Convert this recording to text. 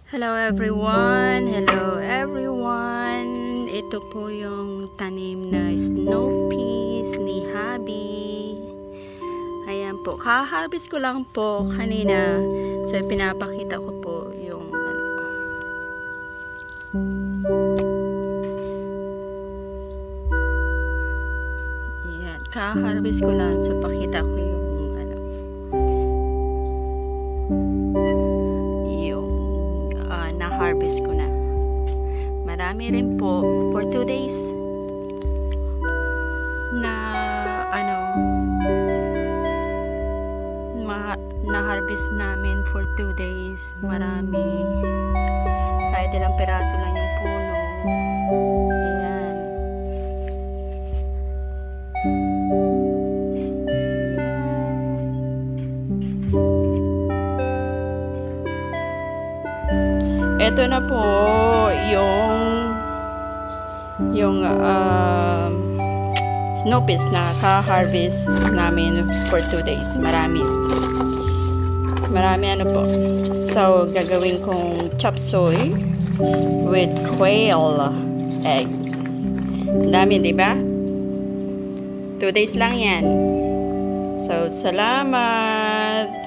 Hello everyone! Hello everyone! Ito po yung tanim na snow peas ni Habi. Ayan po. Kaharvest ko lang po kanina. So pinapakita ko po yung ayan. Kaharvest ko lang. So pakita ko yung na-harvest ko na. Marami rin po for 2 days na na-harvest namin for 2 days. Marami. Kahit ilang peraso lang yung puno. Ayan. Ito na po yung snow peas na ka-harvest namin for 2 days. Marami po. So gagawin kong chop suey with quail eggs. Dami, di ba? 2 days lang yan. So salamat.